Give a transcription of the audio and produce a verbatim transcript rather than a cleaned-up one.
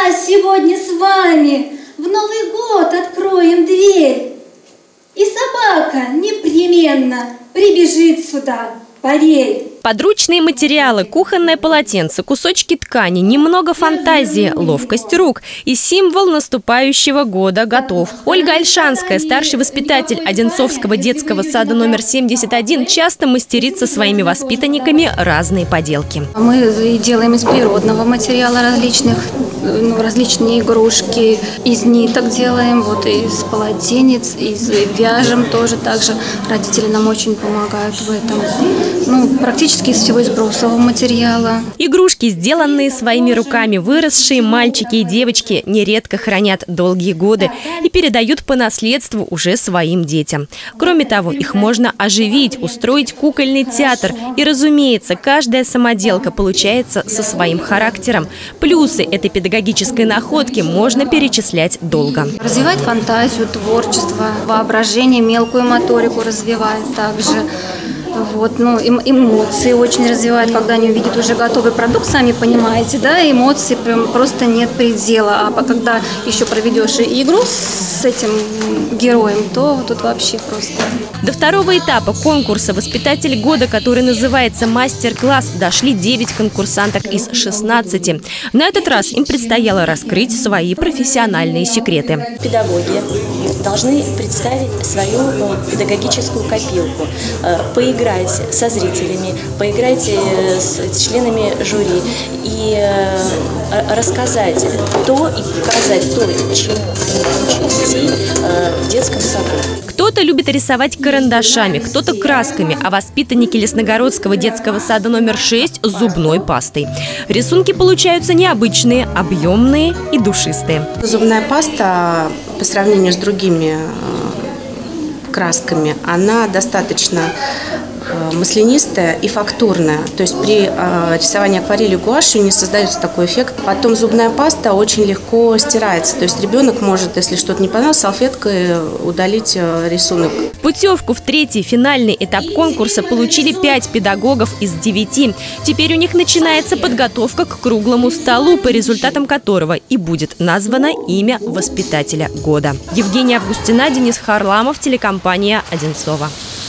нас сегодня с вами в Новый год откроем дверь. И собака непременно прибежит сюда, поверь. Подручные материалы, кухонное полотенце, кусочки ткани, немного фантазии, ловкость рук и символ наступающего года готов. Ольга Ольшанская, старший воспитатель Одинцовского детского сада номер семьдесят один, часто мастерит со своими воспитанниками разные поделки. Мы делаем из природного материала различных, ну, различные игрушки, из ниток делаем, вот из полотенец, из вяжем тоже. Также родители нам очень помогают в этом. Ну, практически из всего из брусового материала. Игрушки, сделанные своими руками, выросшие мальчики и девочки, нередко хранят долгие годы и передают по наследству уже своим детям. Кроме того, их можно оживить, устроить кукольный театр. И, разумеется, каждая самоделка получается со своим характером. Плюсы этой педагогической находки можно перечислять долго. Развивать фантазию, творчество, воображение, мелкую моторику развивает также. Вот, ну, эмоции очень развивают, когда они увидят уже готовый продукт, сами понимаете, да, эмоций прям просто нет предела. А когда еще проведешь игру с этим героем, то тут вообще просто. До второго этапа конкурса «Воспитатель года», который называется «Мастер-класс», дошли девять конкурсанток из шестнадцати. На этот раз им предстояло раскрыть свои профессиональные секреты. Педагоги должны представить свою педагогическую копилку, поиграть со зрителями, поиграть с членами жюри и рассказать то и показать то, чему они учат детей в детском саду. Кто-то любит рисовать карандашами, кто-то красками, а воспитанники Лесногородского детского сада номер шесть – зубной пастой. Рисунки получаются необычные, объемные и душистые. Зубная паста по сравнению с другими красками, она достаточно маслянистая и фактурная. То есть при э, рисовании акварелью гуашью не создается такой эффект. Потом зубная паста очень легко стирается. То есть ребенок может, если что-то не понравилось, салфеткой удалить э, рисунок. Путевку в третий финальный этап конкурса получили пять педагогов из девяти. Теперь у них начинается подготовка к круглому столу, по результатам которого и будет названо имя воспитателя года. Евгения Августина, Денис Харламов, телекомпания «Одинцова».